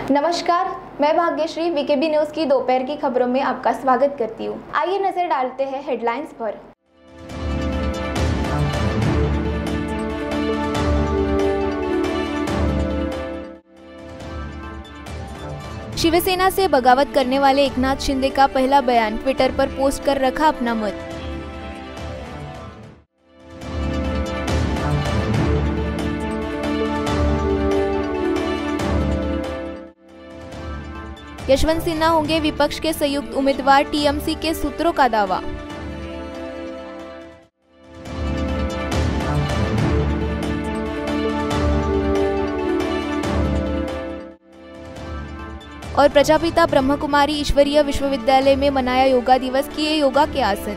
नमस्कार, मैं Bhagyashree VKB news की दोपहर की खबरों में आपका स्वागत करती हूँ। आइए नजर डालते हैं हेडलाइंस पर। शिवसेना से बगावत करने वाले एकनाथ शिंदे का पहला बयान, ट्विटर पर पोस्ट कर रखा अपना मत। यशवंत सिन्हा होंगे विपक्ष के संयुक्त उम्मीदवार, टीएमसी के सूत्रों का दावा। और प्रजापिता ब्रह्मकुमारी ईश्वरीय विश्वविद्यालय में मनाया योगा दिवस, किए योगा के आसन।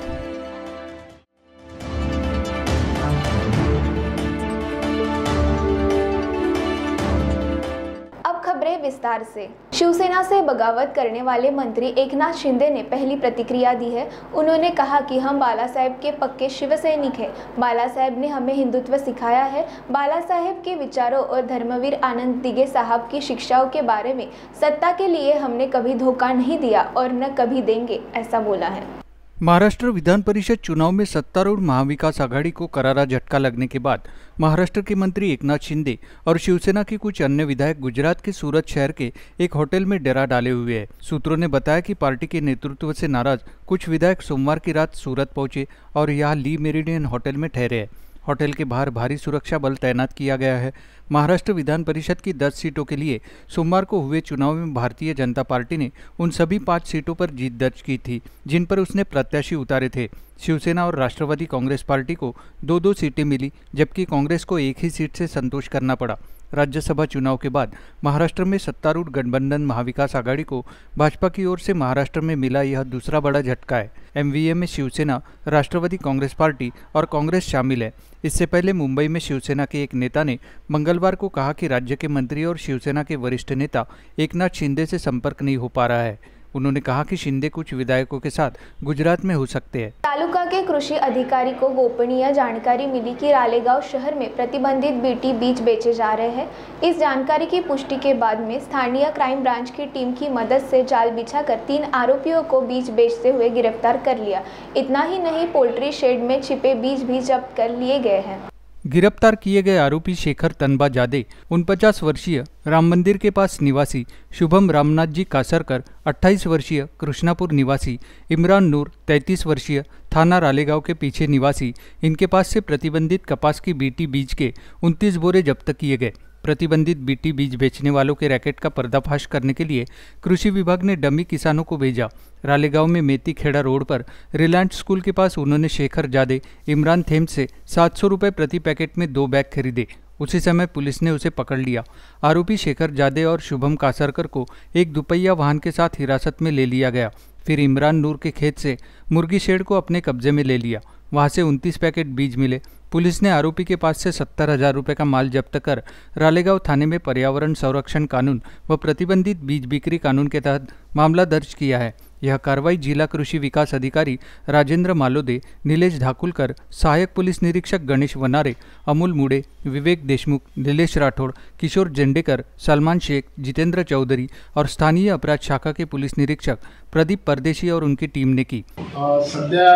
खबरें विस्तार से। शिवसेना से बगावत करने वाले मंत्री एकनाथ शिंदे ने पहली प्रतिक्रिया दी है। उन्होंने कहा कि हम बाला साहेब के पक्के शिव सैनिक हैं। बाला साहेब ने हमें हिंदुत्व सिखाया है। बाला साहेब के विचारों और धर्मवीर आनंद दिघे साहब की शिक्षाओं के बारे में सत्ता के लिए हमने कभी धोखा नहीं दिया और न कभी देंगे, ऐसा बोला है। महाराष्ट्र विधान परिषद चुनाव में सत्तारूढ़ महाविकास आघाड़ी को करारा झटका लगने के बाद महाराष्ट्र के मंत्री एकनाथ शिंदे और शिवसेना के कुछ अन्य विधायक गुजरात के सूरत शहर के एक होटल में डेरा डाले हुए हैं। सूत्रों ने बताया कि पार्टी के नेतृत्व से नाराज कुछ विधायक सोमवार की रात सूरत पहुंचे और यहाँ ली मेरिडियन होटल में ठहरे हैं। होटल के बाहर भारी सुरक्षा बल तैनात किया गया है। महाराष्ट्र विधान परिषद की 10 सीटों के लिए सोमवार को हुए चुनाव में भारतीय जनता पार्टी ने उन सभी 5 सीटों पर जीत दर्ज की थी जिन पर उसने प्रत्याशी उतारे थे। शिवसेना और राष्ट्रवादी कांग्रेस पार्टी को 2-2 सीटें मिली, जबकि कांग्रेस को एक ही सीट से संतोष करना पड़ा। राज्यसभा चुनाव के बाद महाराष्ट्र में सत्तारूढ़ गठबंधन महाविकास आघाड़ी को भाजपा की ओर से महाराष्ट्र में मिला यह दूसरा बड़ा झटका है। एमवीए में शिवसेना, राष्ट्रवादी कांग्रेस पार्टी और कांग्रेस शामिल है। इससे पहले मुंबई में शिवसेना के एक नेता ने मंगलवार को कहा कि राज्य के मंत्री और शिवसेना के वरिष्ठ नेता एकनाथ शिंदे से संपर्क नहीं हो पा रहा है। उन्होंने कहा कि शिंदे कुछ विधायकों के साथ गुजरात में हो सकते हैं। तालुका के कृषि अधिकारी को गोपनीय जानकारी मिली कि रालेगांव शहर में प्रतिबंधित बीटी बीज बेचे जा रहे हैं। इस जानकारी की पुष्टि के बाद में स्थानीय क्राइम ब्रांच की टीम की मदद से जाल बिछाकर 3 आरोपियों को बीज बेचते हुए गिरफ्तार कर लिया। इतना ही नहीं, पोल्ट्री शेड में छिपे बीज भी जब्त कर लिए गए हैं। गिरफ्तार किए गए आरोपी शेखर तनबा जादे, 49 वर्षीय, राम मंदिर के पास निवासी शुभम रामनाथ जी कासरकर, 28 वर्षीय, कृष्णापुर निवासी इमरान नूर, 33 वर्षीय, थाना रालेगांव के पीछे निवासी। इनके पास से प्रतिबंधित कपास की बीटी बीज के 29 बोरे जब्त किए गए। प्रतिबंधित बीटी बीज बेचने वालों के रैकेट का पर्दाफाश करने के लिए कृषि विभाग ने डमी किसानों को भेजा। रालेगांव में मेती खेड़ा रोड पर रिलायंस स्कूल के पास उन्होंने शेखर जादे, इमरान थेम से 700 रुपये प्रति पैकेट में 2 बैग खरीदे। उसी समय पुलिस ने उसे पकड़ लिया। आरोपी शेखर जादे और शुभम कासरकर को एक दुपहिया वाहन के साथ हिरासत में ले लिया गया। फिर इमरान नूर के खेत से मुर्गी शेड को अपने कब्जे में ले लिया। वहां से 29 पैकेट बीज मिले। पुलिस ने आरोपी के पास से 70,000 रुपये का माल जब्त कर रालेगांव थाने में पर्यावरण संरक्षण कानून व प्रतिबंधित बीज बिक्री कानून के तहत मामला दर्ज किया है। यह कार्रवाई जिला कृषि विकास अधिकारी राजेंद्र मालोदे, नीलेश धाकुलकर, सहायक पुलिस निरीक्षक गणेश वनारे, अमूल मुड़े, विवेक देशमुख, नीलेश राठौड़, किशोर जेंडेकर, सलमान शेख, जितेंद्र चौधरी और स्थानीय अपराध शाखा के पुलिस निरीक्षक प्रदीप परदेशी और उनकी टीम ने की। सध्या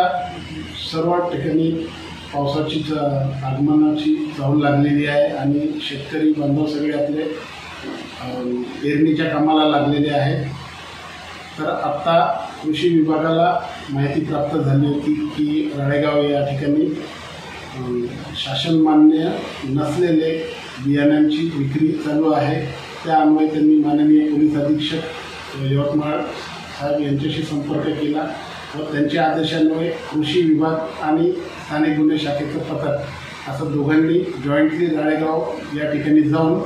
सर्व ठिकाणी पावसाची आगमनाची चाहूल लागलेली आहे आणि शेतकरी बांधव सगळे आपले पेरणीच्या कामाला लागलेले आहेत। तर आता कृषी विभागाला माहिती प्राप्त झाली होती की राळेगाव या ठिकाणी शासन मान्य नसलेले बियाण्यांची विक्री चालू आहे। त्या अन्वये त्यांनी माननीय पोलीस अधीक्षक यवतमाळ साहेब यांच्याशी संपर्क केला व त्यांच्या आदेशान्वये कृषी विभाग आणि स्थानिक गुन्हे शाखेचं पथक असं दोघांनी जॉईंटली राळेगाव या ठिकाणी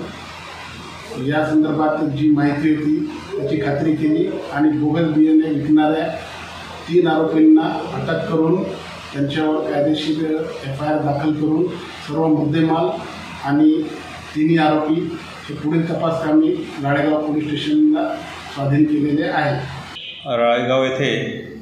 जाऊन या संदर्भात जी माहिती होती त्याची खात्री केली आणि बोगस बियाणे विकणाऱ्या 3 आरोपींना अटक करून त्यांच्यावर कायदेशीर FIR दाखल करून सर्व मुद्देमाल आणि 3 आरोपी हे पुढील तपासकामी राळेगाव पोलीस स्टेशनला स्वाधीन केलेले आहेत। राळेगाव येथे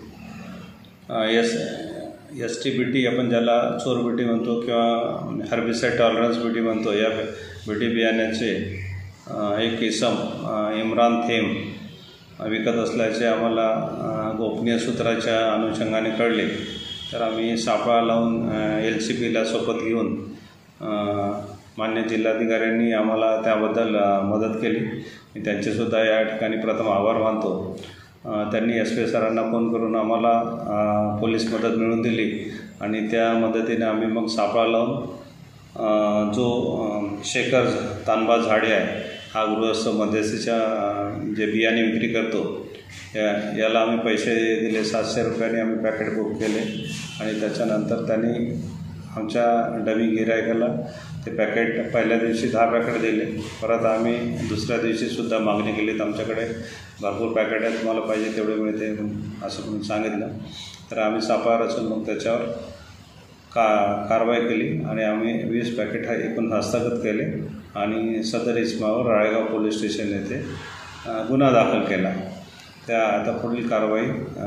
STBT आपण ज्याला चोर बीटी म्हणतो किंवा हर्बिसाइड टॉलरन्स बीटी म्हणतो, या बीटी बियाण्याचे एक इसम इम्रान थेम विकत असल्याचे आम्हाला गोपनीय सूत्राच्या अनुषंगाने कळले, तर आम्ही सापळा लावून LCPला सोबत घेऊन मान्य जिल्हाधिकाऱ्यांनी आम्हाला त्याबद्दल मदत केली. मी त्यांचेसुद्धा या ठिकाणी प्रथम आभार मानतो. त्यांनी SP सरांना फोन करून आम्हाला पोलीस मदत मिळवून दिली आणि त्या मदतीने आम्ही मग सापळा लावून जो शेखर तानबा झाडे आहे हा गृहस्थ मध्यस्थीच्या जे बियाणे विक्री करतो याला आम्ही पैसे दिले. 700 रुपयांनी आम्ही पॅकेट बुक केले आणि त्याच्यानंतर त्यांनी आमच्या डमी गिरायकाला ते पॅकेट पहिल्या दिवशी 10 पॅकेट दिले. परत आम्ही दुसऱ्या दिवशीसुद्धा मागणी केली तर आमच्याकडे भरपूर पॅकेट आहेत, तुम्हाला पाहिजे तेवढे मिळते असं म्हणून सांगितलं. तर आम्ही सापळा रचून मग त्याच्यावर कारवाई केली आणि आम्ही 20 पॅकेट एकूण हस्तगत केले आणि सदर इसमावर राळेगाव पोलीस स्टेशन येथे गुन्हा दाखल केला. त्या आता पुढील कारवाई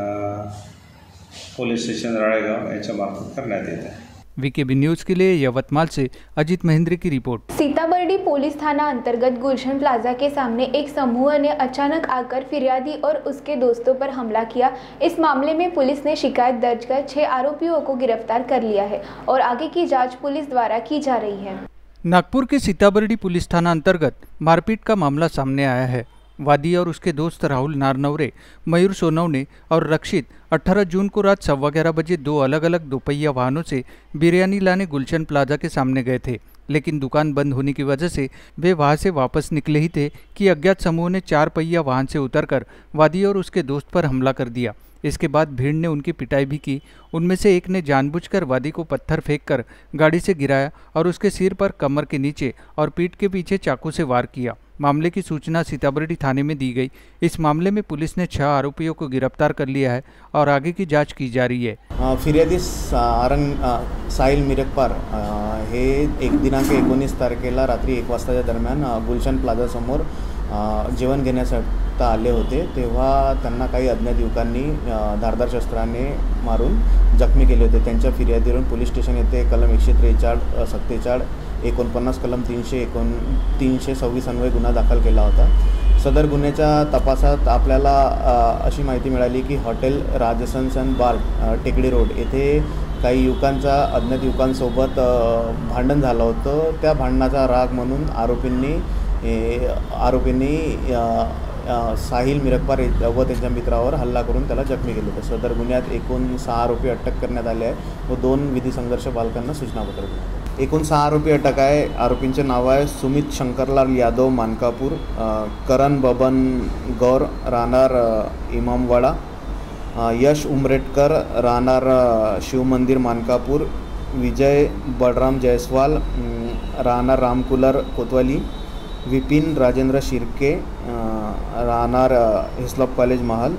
पोलीस स्टेशन राळेगाव याच्या मार्फत करण्यात येत आहे. VKB न्यूज़ के लिए यवतमाल से अजित महेंद्र की रिपोर्ट। सीताबर्डी पुलिस थाना अंतर्गत गुलशन प्लाजा के सामने एक समूह ने अचानक आकर फिरियादी और उसके दोस्तों पर हमला किया। इस मामले में पुलिस ने शिकायत दर्ज कर 6 आरोपियों को गिरफ्तार कर लिया है और आगे की जांच पुलिस द्वारा की जा रही है। नागपुर के सीताबर्डी पुलिस थाना अंतर्गत मारपीट का मामला सामने आया है। वादी और उसके दोस्त राहुल नारनवरे, मयूर सोनवने और रक्षित 18 जून को रात 11:15 बजे 2 अलग अलग दोपहिया वाहनों से बिरयानी लाने गुलशन प्लाजा के सामने गए थे, लेकिन दुकान बंद होने की वजह से वे वहां से वापस निकले ही थे कि अज्ञात समूह ने 4 पहिया वाहन से उतरकर वादी और उसके दोस्त पर हमला कर दिया। इसके बाद भीड़ ने उनकी पिटाई भी की। उनमें से एक ने जानबूझकर वादी को पत्थर फेंककर गाड़ी से गिराया और उसके सिर पर, कमर के नीचे और पीठ के पीछे चाकू से वार किया। मामले की सूचना सीताबर्डी थाने में दी गई। इस मामले में पुलिस ने 6 आरोपियों को गिरफ्तार कर लिया है और आगे की जांच की जा रही है। फिर्यादी साहिल मिरकपार हे दिनांक 19 तारखेला रात्री 1 वाजताच्या दरम्यान गुलशन प्लाझा समोर जेवण घेण्यासाठी आले होते, तेव्हा त्यांना काही अज्ञात युवकांनी धारदार शस्त्राने मारून जखमी केले होते। त्यांच्या फिर्यादीवरून पोलीस स्टेशन येथे कलम 143, 77, 49, कलम 326 अन्वये गुन्हा दाखल केला होता। सदर गुन्ह्याच्या तपासात आपल्याला अशी माहिती मिळाली की हॉटेल राजसन बार टेकडी रोड येथे काही युवकांचा अज्ञात युवकांसोबत भांडण झालं होतं। त्या भांडणाचा राग म्हणून आरोपींनी साहिल मिरकपार व त्यांच्या मित्रावर हल्ला करून त्याला जखमी केले होते। सदर गुन्ह्यात एकूण 6 आरोपी अटक करण्यात आले आहे व 2 विधी संघर्ष बालकांना सूचनापत्र दिले। एकूण 6 आरोपी अटक आहे। आरोपींचे नाव आहे सुमित शंकरलाल यादव मानकापूर, करण बबन गौर राहणार इमामवाडा, यश उमरेटकर राहणार शिवमंदिर मानकापूर, विजय बलराम जयस्वाल राहणार रामकुलर कोतवाली, विपिन राजेंद्र शिर्के राहणार हिस्लॉप कॉलेज महाल,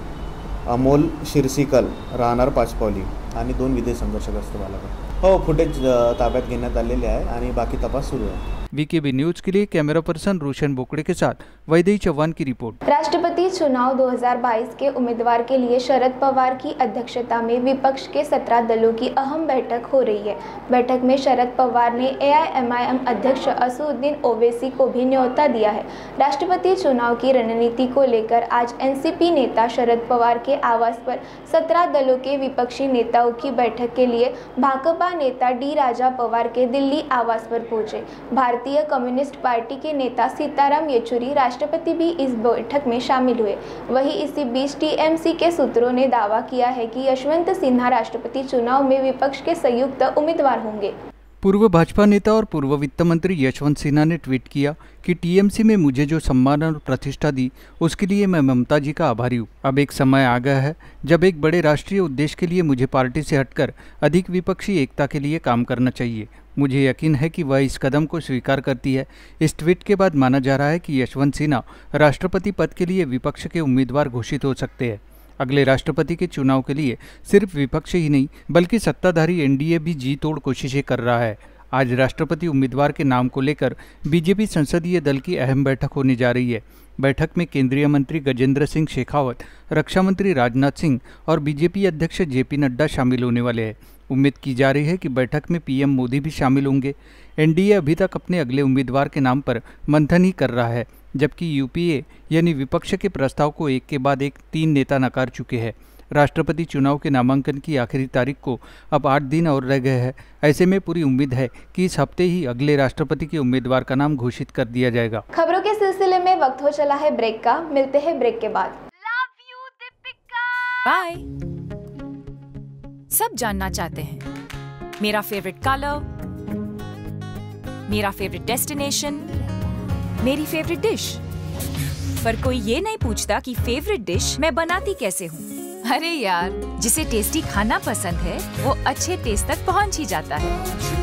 अमोल शिरसिकल राहणार पाचपावली आणि 2 विधी संघर्षग्रस्त बालक। हो, फुटेज ताब्यात घेण्यात आलेले आहे आणि बाकी तपास सुरू आहे। VKB न्यूज़ के लिए कैमरा पर्सन रोशन बोकड़े के साथ वैदेही चौहान की रिपोर्ट। राष्ट्रपति चुनाव 2022 के उम्मीदवार के लिए शरद पवार की अध्यक्षता में विपक्ष के 17 दलों की अहम बैठक हो रही है। बैठक में शरद पवार ने AIMIM अध्यक्ष असदुद्दीन ओवैसी को भी न्योता दिया है। राष्ट्रपति चुनाव की रणनीति को लेकर आज NCP नेता शरद पवार के आवास पर 17 दलों के विपक्षी नेताओं की बैठक के लिए भाकपा नेता D राजा पवार के दिल्ली आवास पर पहुंचे। भारतीय कम्युनिस्ट पार्टी के नेता सीताराम येचुरी राष्ट्रपति भी इस बैठक में शामिल हुए। वहीं इसी बीच TMC के सूत्रों ने दावा किया है कि यशवंत सिन्हा राष्ट्रपति चुनाव में विपक्ष के संयुक्त उम्मीदवार होंगे। पूर्व भाजपा नेता और पूर्व वित्त मंत्री यशवंत सिन्हा ने ट्वीट किया कि TMC में मुझे जो सम्मान और प्रतिष्ठा दी उसके लिए मैं ममता जी का आभारी हूँ। अब एक समय आ गया है जब एक बड़े राष्ट्रीय उद्देश्य के लिए मुझे पार्टी से हटकर अधिक विपक्षी एकता के लिए काम करना चाहिए। मुझे यकीन है कि वह इस कदम को स्वीकार करती है। इस ट्वीट के बाद माना जा रहा है कि यशवंत सिन्हा राष्ट्रपति पद के लिए विपक्ष के उम्मीदवार घोषित हो सकते हैं। अगले राष्ट्रपति के चुनाव के लिए सिर्फ विपक्ष ही नहीं बल्कि सत्ताधारी NDA भी जी तोड़ कोशिशें कर रहा है। आज राष्ट्रपति उम्मीदवार के नाम को लेकर BJP संसदीय दल की अहम बैठक होने जा रही है। बैठक में केंद्रीय मंत्री गजेंद्र सिंह शेखावत, रक्षा मंत्री राजनाथ सिंह और बीजेपी अध्यक्ष जेपी नड्डा शामिल होने वाले हैं। उम्मीद की जा रही है कि बैठक में पीएम मोदी भी शामिल होंगे। एनडीए अभी तक अपने अगले उम्मीदवार के नाम पर मंथन ही कर रहा है, जबकि यूपीए यानी विपक्ष के प्रस्ताव को एक के बाद एक 3 नेता नकार चुके हैं। राष्ट्रपति चुनाव के नामांकन की आखिरी तारीख को अब 8 दिन और रह गए हैं। ऐसे में पूरी उम्मीद है कि इस हफ्ते ही अगले राष्ट्रपति के उम्मीदवार का नाम घोषित कर दिया जाएगा। खबरों के सिलसिले में वक्त हो चला है ब्रेक का। मिलते हैं ब्रेक के बाद। बाय। सब जानना चाहते हैं मेरा फेवरेट कलर, मेरा फेवरेट डेस्टिनेशन, मेरी फेवरेट डिश, पर कोई ये नहीं पूछता कि फेवरेट डिश मैं बनाती कैसे हूँ। अरे यार, जिसे टेस्टी खाना पसंद है वो अच्छे टेस्ट तक पहुँच ही जाता है।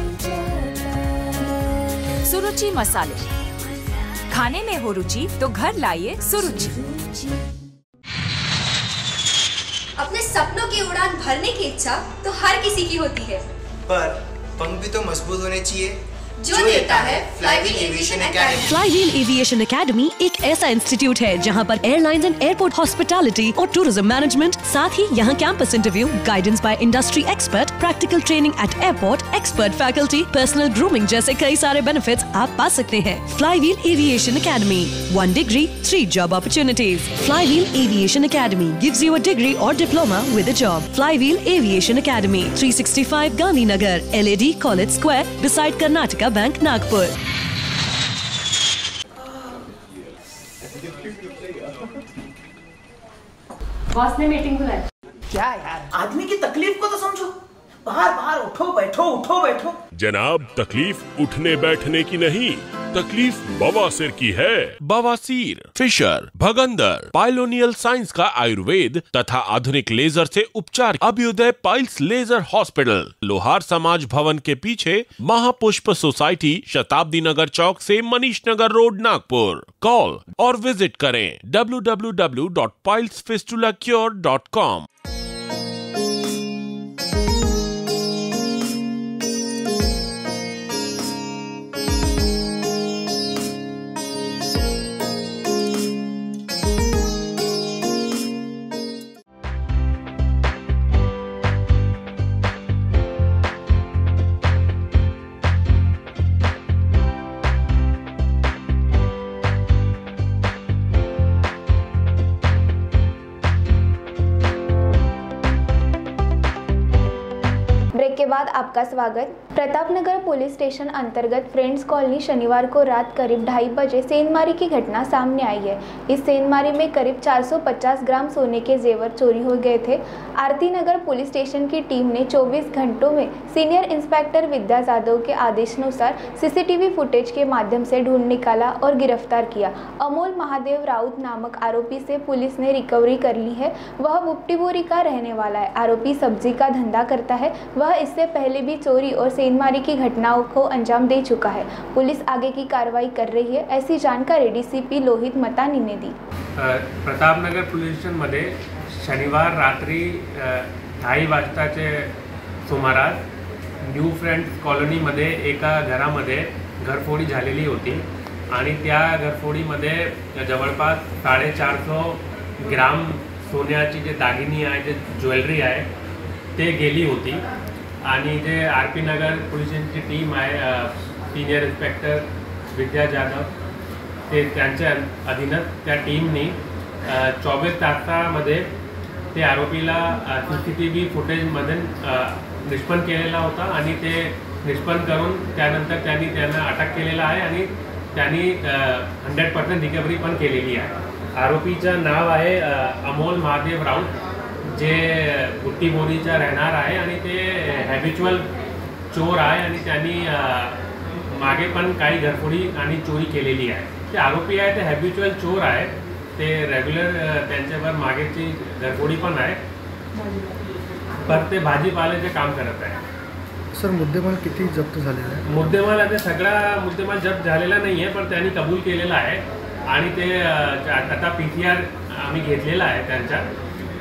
सुरुचि मसाले, खाने में हो रुचि तो घर लाइए सुरुचि। अपने सपनों की उड़ान भरने की इच्छा तो हर किसी की होती है, पर पंख भी तो मजबूत होने चाहिए, जो देता है Flywheel Aviation Academy. Flywheel Aviation Academy एक ऐसा इंस्टीट्यूट है जहां पर एयरलाइंस एंड एयरपोर्ट हॉस्पिटैलिटी और टूरिज्म मैनेजमेंट, साथ ही यहां campus interview, guidance by industry expert, practical training at airport, expert faculty, personal grooming जैसे कई सारे बेनिफिट्स आप पा सकते हैं। Flywheel Aviation Academy, 1 degree, 3 job opportunities. Flywheel Aviation Academy gives you a degree or diploma with a job. Flywheel Aviation Academy, 365 Gandhinagar, LAD College Square, beside Karnataka bank Nagpur. Boss ने meeting बुलाई। क्या यार, आदमी की तकलीफ को तो समझो। बाहर बाहर उठो बैठो उठो बैठो। जनाब, तकलीफ उठने बैठने की नहीं, तकलीफ बवासीर की है। बवासीर, फिशर, भगंदर, पाइलोनियल साइंस का आयुर्वेद तथा आधुनिक लेजर से उपचार। अभ्युदय पाइल्स लेजर हॉस्पिटल, लोहार समाज भवन के पीछे, महापुष्प सोसाइटी, शताब्दी नगर चौक से मनीष नगर रोड, नागपुर। कॉल और विजिट करें www.pilesfistulacure.com। के बाद आपका स्वागत। प्रतापनगर पुलिस स्टेशन अंतर्गत फ्रेंड्स कॉलोनी शनिवार को रात करीब 2:30 बजे सेंधमारी की घटना सामने आई है। इस सेंधमारी में करीब 450 ग्राम सोने के जेवर चोरी हो गए थे। आरती नगर पुलिस स्टेशन की टीम ने 24 घंटों में सीनियर इंस्पेक्टर विद्या जादव के आदेशानुसार सीसीटीवी फुटेज के माध्यम से ढूंढ निकाला और गिरफ्तार किया। अमोल महादेव राउत नामक आरोपी से पुलिस ने रिकवरी कर ली है। वह बुप्टीबोरी का रहने वाला है। आरोपी सब्जी का धंधा करता है। वह इससे पहले भी चोरी और सेंधमारी की घटनाओं को अंजाम दे चुका है। पुलिस आगे की कार्रवाई कर रही है, ऐसी जानकारी डीसीपी लोहित मतानी ने दी। प्रतापनगर पोलीस स्टेशनमध्ये शनिवार रात्री 2:30 वाजताचे सुमारास न्यू फ्रेंड्स कॉलनीमध्ये एका घरामध्ये घरफोडी झालेली होती आणि त्या घरफोडीमध्ये जवळपास 450 ग्राम सोन्याची जे दागिनी आहे, जे ज्वेलरी आहे ते गेली होती आणि जे आरपी नगर पोलीस स्टेशनची टीम आहे, सिनियर इन्स्पेक्टर विद्या जाधव ते त्यांच्या अधीनच त्या टीमने 24 तासामध्ये ते आरोपीला सीसीटीव्ही फुटेजमध्ये निष्पन्न केलेला होता आणि ते निष्पन्न करून त्यानंतर त्यांना अटक केलेला आहे आणि त्यांनी 100% रिकव्हरी पण केलेली आहे। आरोपीचं नाव आहे अमोल महादेव राऊत, जे बुट्टीबोरीचा राहणार आहे आणि ते हॅबिच्युअल चोर आहे आणि त्यांनी मागे पण काही घरफोडी आणि चोरी केलेली आहे। ते आरोपी आहे ते हॅबिच्युअल चोर आहे, ते रेग्युलर त्यांच्यावर मागेची घरफोडी पण आहे, पण ते भाजीपाल्याचे काम करत आहे। सर, मुद्देमाल किती जप्त झालेला आहे? मुद्देमाल आता सगळा मुद्देमाल जप्त झालेला नाही आहे, पण त्यांनी कबूल केलेला आहे आणि ते आता PCR आम्ही घेतलेला आहे त्यांचा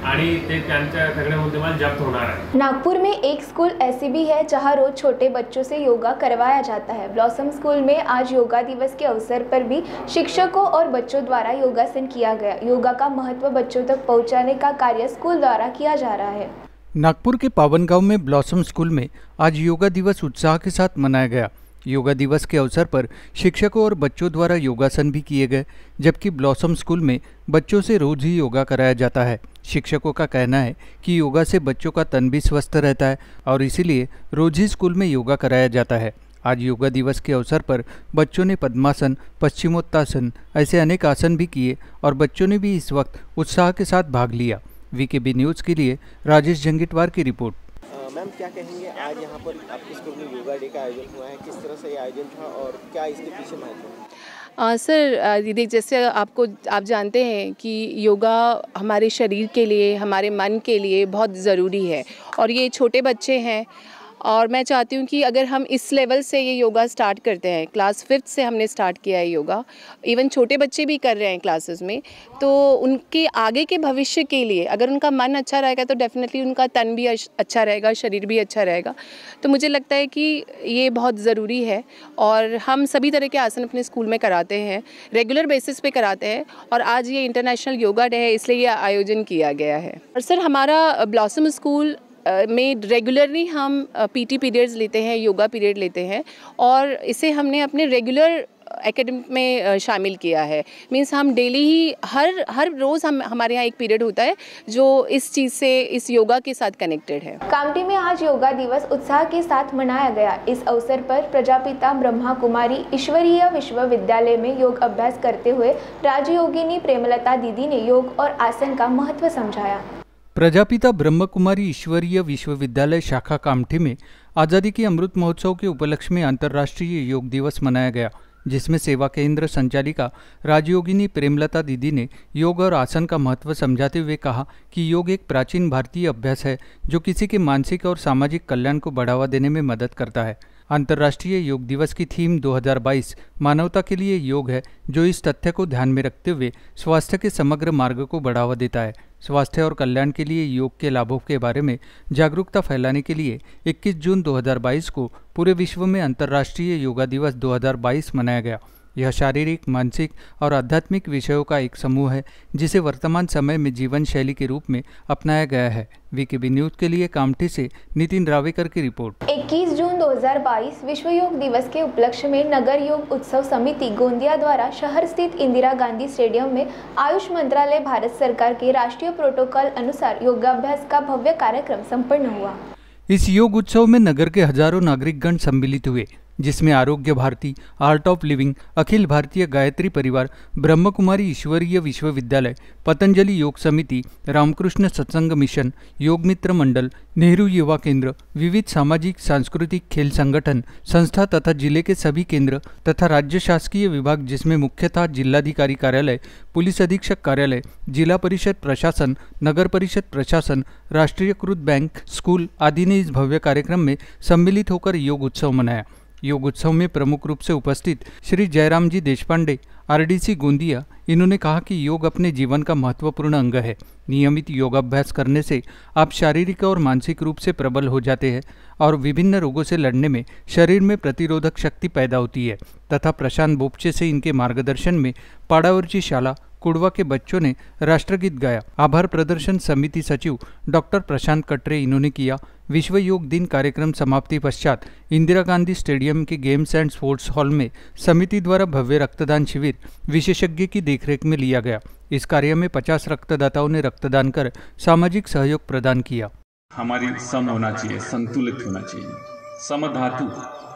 आणि ते त्यांच्या सगळे मुद्देमाल जब्त होणार आहे। नागपुर में एक स्कूल ऐसी भी है जहां रोज छोटे बच्चों से योगा करवाया जाता है। ब्लॉसम स्कूल में आज योगा दिवस के अवसर पर भी शिक्षकों और बच्चों द्वारा योगासन किया गया। योगा का महत्व बच्चों तक पहुंचाने का कार्य स्कूल द्वारा किया जा रहा है। नागपुर के पावनगांव में ब्लॉसम स्कूल में आज योगा दिवस उत्साह के साथ मनाया गया। योगा दिवस के अवसर पर शिक्षकों और बच्चों द्वारा योगासन भी किए गए, जबकि ब्लॉसम स्कूल में बच्चों से रोज ही योगा कराया जाता है। शिक्षकों का कहना है कि योगा से बच्चों का तन भी स्वस्थ रहता है और इसीलिए रोज ही स्कूल में योगा कराया जाता है। आज योगा दिवस के अवसर पर बच्चों ने पद्मासन, पश्चिमोत्तासन ऐसे अनेक आसन भी किए और बच्चों ने भी इस वक्त उत्साह के साथ भाग लिया। वीकेबी न्यूज़ के लिए राजेश जंगिटवार की रिपोर्ट। मैम क्या कहेंगे, आज यहाँ पर आपके स्कूल में योगा डे का आयोजन हुआ है, किस तरह से ये आयोजन था और क्या इसके पीछे महत्व है? सर दीदी, जैसे आप जानते हैं कि योगा हमारे शरीर के लिए, हमारे मन के लिए बहुत ज़रूरी है और ये छोटे बच्चे हैं और मैं चाहती हूँ कि अगर हम इस लेवल से ये योगा स्टार्ट करते हैं, क्लास 5th से हमने स्टार्ट किया है योगा, इवन छोटे बच्चे भी कर रहे हैं क्लासेस में, तो उनके आगे के भविष्य के लिए अगर उनका मन अच्छा रहेगा तो डेफिनेटली उनका तन भी अच्छा रहेगा, शरीर भी अच्छा रहेगा। तो मुझे लगता है कि ये बहुत ज़रूरी है और हम सभी तरह के आसन अपने स्कूल में कराते हैं, रेगुलर बेसिस पे कराते हैं और आज ये इंटरनेशनल योगा डे है इसलिए ये आयोजन किया गया है। और सर हमारा ब्लॉसम स्कूल में रेगुलरली हम पीटी पीरियड्स लेते हैं, योगा पीरियड लेते हैं और इसे हमने अपने रेगुलर एकेडमिक में शामिल किया है। मीन्स हम डेली ही हर रोज़ हमारे यहाँ एक पीरियड होता है जो इस चीज़ से, इस योगा के साथ कनेक्टेड है। कामठी में आज योगा दिवस उत्साह के साथ मनाया गया। इस अवसर पर प्रजापिता ब्रह्मा कुमारी ईश्वरीय विश्वविद्यालय में योग अभ्यास करते हुए राजयोगिनी प्रेमलता दीदी ने योग और आसन का महत्व समझाया। प्रजापिता ब्रह्म कुमारी ईश्वरीय विश्वविद्यालय शाखा कामठी में आज़ादी के अमृत महोत्सव के उपलक्ष्य में अंतर्राष्ट्रीय योग दिवस मनाया गया, जिसमें सेवा केंद्र संचालिका राजयोगिनी प्रेमलता दीदी ने योग और आसन का महत्व समझाते हुए कहा कि योग एक प्राचीन भारतीय अभ्यास है जो किसी के मानसिक और सामाजिक कल्याण को बढ़ावा देने में मदद करता है। अंतर्राष्ट्रीय योग दिवस की थीम 2022 मानवता के लिए योग है, जो इस तथ्य को ध्यान में रखते हुए स्वास्थ्य के समग्र मार्ग को बढ़ावा देता है। स्वास्थ्य और कल्याण के लिए योग के लाभों के बारे में जागरूकता फैलाने के लिए 21 जून 2022 को पूरे विश्व में अंतर्राष्ट्रीय योगा दिवस 2022 मनाया गया। यह शारीरिक, मानसिक और आध्यात्मिक विषयों का एक समूह है जिसे वर्तमान समय में जीवन शैली के रूप में अपनाया गया है। वीकेबी न्यूज़ के लिए कामठी से नितिन रावेकर की रिपोर्ट। 21 जून 2022 विश्व योग दिवस के उपलक्ष्य में नगर योग उत्सव समिति गोंदिया द्वारा शहर स्थित इंदिरा गांधी स्टेडियम में आयुष मंत्रालय भारत सरकार के राष्ट्रीय प्रोटोकॉल अनुसार योगाभ्यास का भव्य कार्यक्रम संपन्न हुआ। इस योग उत्सव में नगर के हजारों नागरिकगण सम्मिलित हुए, जिसमें Arogya Bharati, Art of Living, Akhil Bharatiya Gayatri परिवार, ब्रह्म कुमारी ईश्वरीय विश्वविद्यालय, पतंजलि योग समिति, रामकृष्ण सत्संग मिशन, योग मित्र मंडल, नेहरू युवा केंद्र, विविध सामाजिक सांस्कृतिक खेल संगठन, संस्था तथा जिले के सभी केंद्र तथा राज्य शासकीय विभाग जिसमें मुख्यतः जिलाधिकारी कार्यालय, पुलिस अधीक्षक कार्यालय, जिला परिषद प्रशासन, नगर परिषद प्रशासन, राष्ट्रीयकृत बैंक, स्कूल आदि ने इस भव्य कार्यक्रम में सम्मिलित होकर योग उत्सव मनाया। योग उत्सव में प्रमुख रूप से उपस्थित श्री जयराम जी देशपांडे, आरडीसी गोंदिया, इन्होंने कहा कि योग अपने जीवन का महत्वपूर्ण अंग है। नियमित योगाभ्यास करने से आप शारीरिक और मानसिक रूप से प्रबल हो जाते हैं और विभिन्न रोगों से लड़ने में शरीर में प्रतिरोधक शक्ति पैदा होती है तथा प्रशांत बोपचे से इनके मार्गदर्शन में पाड़ावरची शाला कुड़वा के बच्चों ने राष्ट्रगीत गाया। आभार प्रदर्शन समिति सचिव डॉक्टर प्रशांत कटरे इन्होंने किया। विश्व योग दिन कार्यक्रम समाप्ति पश्चात इंदिरा गांधी स्टेडियम के गेम्स एंड स्पोर्ट्स हॉल में समिति द्वारा भव्य रक्तदान शिविर विशेषज्ञ की देखरेख में लिया गया। इस कार्य में 50 रक्तदाताओं ने रक्तदान कर सामाजिक सहयोग प्रदान किया। हमारी सम होना चाहिए, संतुलित होना चाहिए। समधातु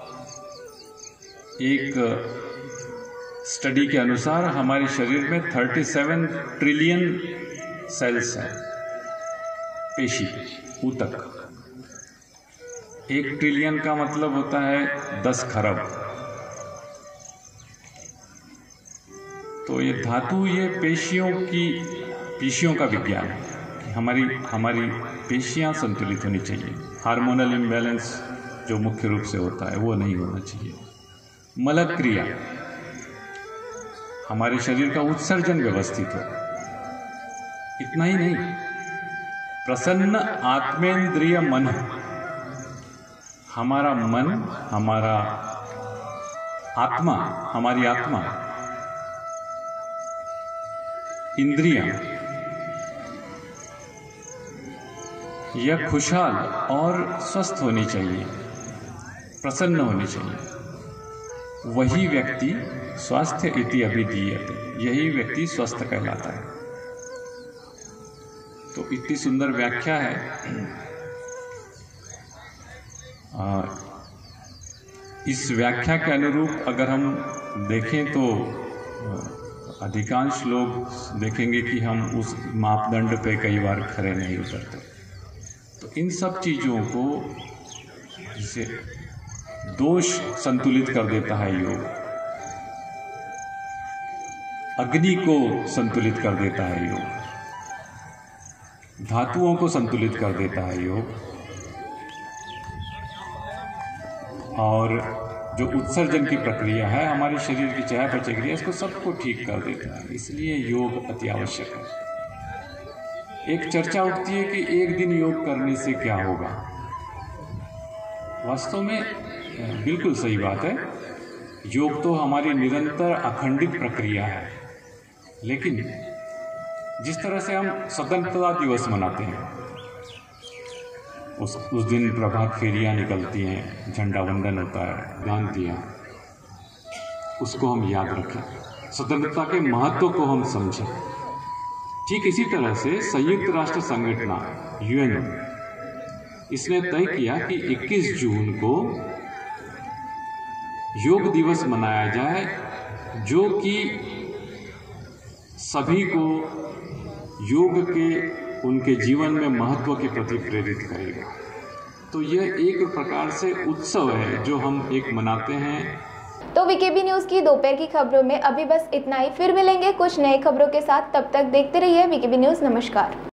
एक स्टडी के अनुसार हमारे शरीर में 37 ट्रिलियन सेल्स हैं, पेशी, ऊतक। 1 ट्रिलियन का मतलब होता है 10 खरब। तो ये धातु, ये पेशियों का विज्ञान है कि हमारी पेशियां संतुलित होनी चाहिए। हार्मोनल इम्बैलेंस जो मुख्य रूप से होता है वो नहीं होना चाहिए। मलक क्रिया, हमारे शरीर का उत्सर्जन व्यवस्थित हो। इतना ही नहीं, प्रसन्न आत्मेंद्रिय मन, हमारा मन, हमारा आत्मा, हमारी आत्मा, इंद्रियां यह खुशहाल और स्वस्थ होनी चाहिए, प्रसन्न होनी चाहिए। वही व्यक्ति स्वास्थ्य इति अभिधीयते, यही व्यक्ति स्वस्थ कहलाता है। तो इतनी सुंदर व्याख्या है। इस व्याख्या के अनुरूप अगर हम देखें तो अधिकांश लोग देखेंगे कि हम उस मापदंड पे कई बार खरे नहीं उतरते। तो इन सब चीज़ों को जैसे दोष संतुलित कर देता है योग, अग्नि को संतुलित कर देता है योग, धातुओं को संतुलित कर देता है योग, और जो उत्सर्जन की प्रक्रिया है हमारे शरीर की चयापचय क्रिया, इसको सबको ठीक कर देता है। इसलिए योग अति आवश्यक है। एक चर्चा उठती है कि एक दिन योग करने से क्या होगा। वास्तव में बिल्कुल सही बात है, योग तो हमारी निरंतर अखंडित प्रक्रिया है। लेकिन जिस तरह से हम स्वतंत्रता दिवस मनाते हैं, उस दिन प्रभात फेरियाँ निकलती हैं, झंडा वंदन होता है, गांधियाँ, उसको हम याद रखें, स्वतंत्रता के महत्व को हम समझें। ठीक इसी तरह से संयुक्त राष्ट्र संगठन यूएन, इसने तय किया कि 21 जून को योग दिवस मनाया जाए, जो कि सभी को योग के उनके जीवन में महत्व के प्रति प्रेरित करेगा। तो यह एक प्रकार से उत्सव है जो हम एक मनाते हैं। तो वीकेबी न्यूज़ की दोपहर की खबरों में अभी बस इतना ही। फिर मिलेंगे कुछ नए खबरों के साथ, तब तक देखते रहिए वीकेबी न्यूज़। नमस्कार।